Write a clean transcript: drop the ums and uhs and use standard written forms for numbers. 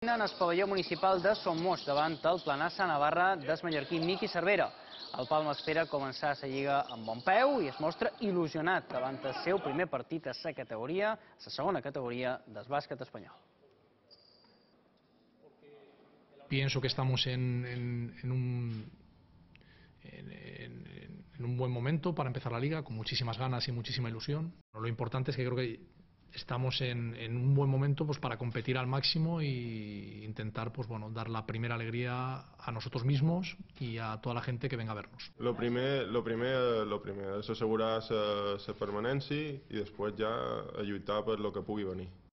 En el pavelló municipal de Somos, davant el Planassa Navarra d'Esmallorquí, Miqui Cervera. El Palma espera començar la Lliga amb bon peu i es mostra il·lusionat davant el seu primer partit a la segona categoria del bàsquet espanyol. Pienso que estamos en un buen momento para empezar la Liga, con muchísimas ganas y muchísima ilusión. Lo importante es que creo que estamos en un buen momento pues para competir al máximo e intentar pues bueno dar la primera alegría a nosotros mismos y a toda la gente que venga a vernos. Lo primer és assegurar la permanència i després ja a lluitar per lo que pugui venir.